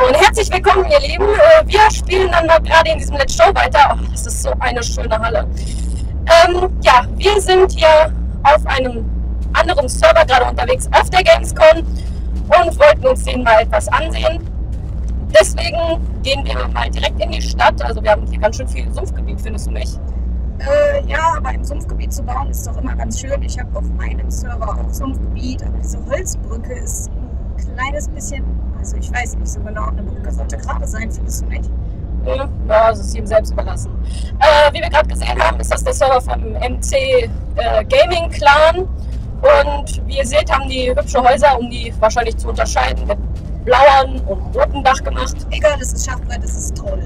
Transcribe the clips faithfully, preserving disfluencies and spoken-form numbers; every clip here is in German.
und herzlich willkommen, ihr Lieben. Wir spielen dann mal gerade in diesem Let's Show weiter. Oh, das ist so eine schöne Halle. Ähm, ja, wir sind hier auf einem anderen Server gerade unterwegs auf der Gamescom und wollten uns den mal etwas ansehen. Deswegen gehen wir mal direkt in die Stadt. Also wir haben hier ganz schön viel Sumpfgebiet, findest du nicht? Äh, ja, aber im Sumpfgebiet zu bauen ist doch immer ganz schön. Ich habe auf meinem Server auch Sumpfgebiet, aber diese Holzbrücke ist ein kleines bisschen, also ich weiß nicht so genau, eine Brücke sollte gerade sein, findest du nicht? Ja, das ist ihm selbst überlassen. Äh, wie wir gerade gesehen haben, ist das der Server vom M C äh, Gaming Clan. Und wie ihr seht, haben die hübsche Häuser, um die wahrscheinlich zu unterscheiden, mit blauen und roten Dach gemacht. Egal, das ist Schachbrett, das ist toll.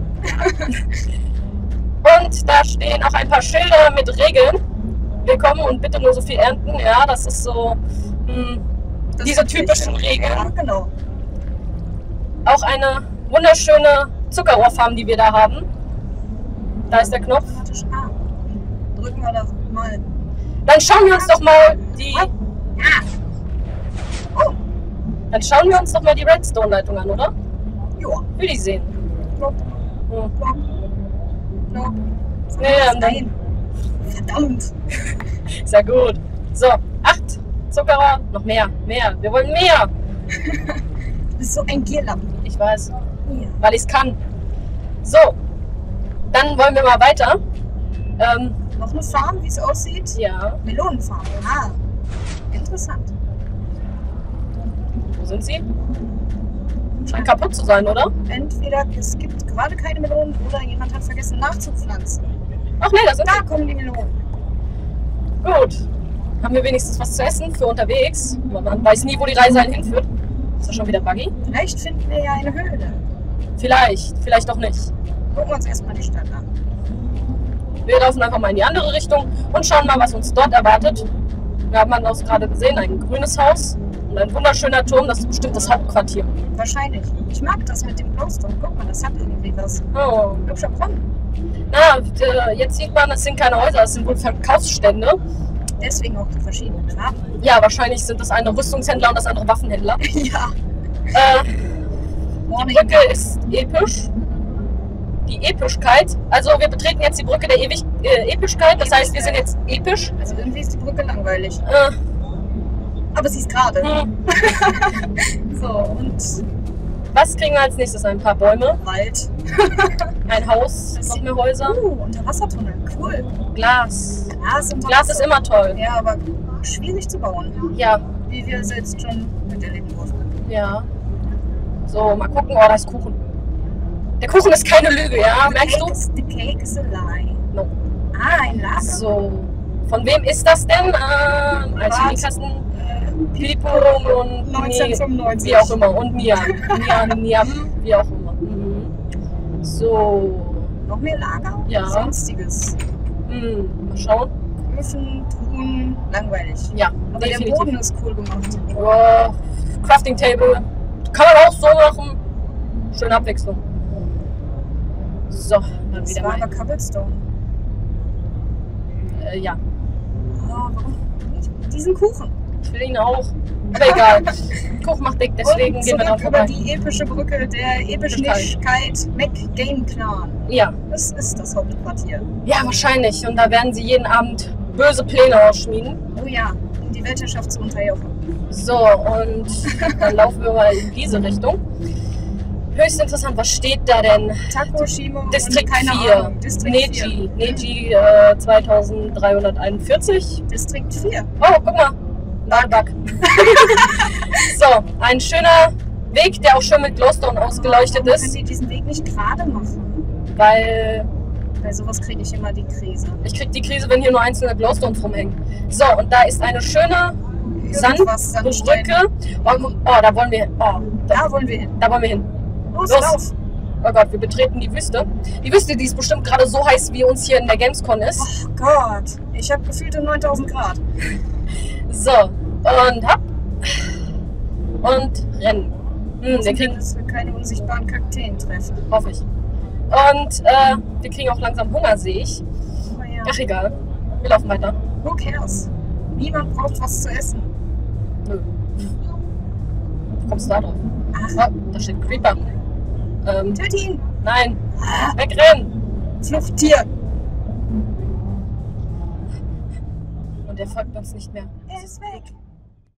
Und da stehen auch ein paar Schilder mit Regeln. Willkommen und bitte nur so viel ernten. Ja, das ist so mh, Das diese ist typischen richtig. Regeln. Ja, genau. Auch eine wunderschöne Zuckerrohrfarm, die wir da haben. Da ist der Knopf. Automatisch A. Drücken wir das mal. Dann schauen wir uns doch mal die. Ah. Oh, Dann schauen wir uns doch mal die Redstone-Leitung an, oder? joa. Will die sehen. Plopp, Hm. plopp, plopp. Ja, ja, Nein. Verdammt. Ist ja gut. So, acht Zuckerrohr. Noch mehr, mehr. Wir wollen mehr. Du bist so ein Gierlappen. Ich weiß, Ja. weil ich es kann. So, dann wollen wir mal weiter. Ähm, Noch eine Farm, wie es aussieht? ja, Melonenfarm. Ah, interessant. wo sind sie? Scheint kaputt zu sein, oder? Entweder es gibt gerade keine Melonen oder jemand hat vergessen nachzupflanzen. Ach nee, da sind Da kommen die Melonen. sie. Gut. Haben wir wenigstens was zu essen für unterwegs? Aber man weiß nie, wo die Reise einen hinführt. Ist das schon wieder buggy? Vielleicht finden wir ja eine Höhle. Vielleicht, vielleicht auch nicht. Gucken wir uns erstmal die Stadt an. Wir laufen einfach mal in die andere Richtung und schauen mal, was uns dort erwartet. Wir haben man das gerade gesehen, ein grünes Haus und ein wunderschöner Turm, das ist bestimmt das Hauptquartier. Wahrscheinlich. Ich mag das mit dem Glowstone. Guck mal, das hat irgendwie was. Oh. Hübscher Brunnen. Na, äh, jetzt sieht man, es sind keine Häuser, es sind wohl Verkaufsstände. Deswegen auch die verschiedenen Farben. Ja, wahrscheinlich sind das eine Rüstungshändler und das andere Waffenhändler. Ja. Äh, die Brücke ist episch. Die Epischkeit. Also wir betreten jetzt die Brücke der Ewig äh, Epischkeit, das heißt, wir sind jetzt episch. Also irgendwie ist die Brücke langweilig. Äh, Aber sie ist gerade. hm. So, und Was kriegen wir als nächstes? Ein paar Bäume, Wald. ein Haus, Das noch sieht- mehr Häuser, Uh, Unterwassertunnel. Cool. Glas. Glas und Glas ist immer toll. Ja, aber schwierig zu bauen. Ja, Wie wir selbst schon miterleben durften. ja. So, mal gucken. Oh, da ist Kuchen. Der Kuchen ist keine Lüge, ja? Merkst du? Is, the cake is a lie. No. Ah, ein Lager. So. Von wem ist das denn? Ähm, als Chemiekasten. Äh, Pipo und neunzehnhundertfünfundneunzig. wie auch immer. Und Niam. Niam, Niam, wie auch immer. Mhm. So. Noch mehr Lager? Ja. Sonstiges. Hm. Mal schauen. Öfen, Truhen, langweilig. Ja, Aber der definitiv. Boden ist cool gemacht. Ja, Crafting Table. Kann man auch so machen. Schöne Abwechslung. So, dann Das wieder war aber mal. Cobblestone. Äh, ja, Oh, warum nicht? Diesen Kuchen. ich will ihn auch. Aber egal. Kuchen macht dick, deswegen Und gehen wir zurück da über vorbei. die epische Brücke der Epischkeit Mac Game Clan. Ja, Das ist das Hauptquartier. ja, wahrscheinlich. Und da werden sie jeden Abend böse Pläne ausschmieden. Oh ja, um die Weltherrschaft zu unterjochen. So, und dann laufen wir mal in diese Richtung. Höchst interessant, was steht da denn? Takoshima Distrikt und keine vier. Ahnung. Distrikt Neji. Neji äh, zweitausenddreihunderteinundvierzig. Distrikt vier. Oh, guck mal. Bug. So, ein schöner Weg, der auch schön mit Glowstone ausgeleuchtet Warum können ist, die diesen Weg nicht gerade machen? weil Bei sowas kriege ich immer die Krise. ich krieg die Krise, wenn hier nur einzelne Glowstones rumhängen. So, und da ist eine schöne Irgendwas Sandstein. Sandbrücke. Oh, oh, da wollen wir, oh, da, Da wollen wir hin. da wollen wir hin. Los, Los. lauf! Oh Gott, wir betreten die Wüste. Die Wüste, die ist bestimmt gerade so heiß, wie uns hier in der Gamescom ist. Oh Gott, ich habe gefühlte neuntausend Grad. So, und hopp. Und rennen. Hm, wir Hoffen, kriegen, dass wir keine unsichtbaren Kakteen treffen. hoffe ich. Und äh, wir kriegen auch langsam Hunger, sehe ich. Aber ja, Ach egal, wir laufen weiter. who cares? Niemand braucht was zu essen. Nö. Wie kommst du da drauf? Ach, Oh, da steht Creeper. Ähm, Töt ihn! nein, Ah, wegrennen! Fluchttier! Und er folgt uns nicht mehr. Er ist weg.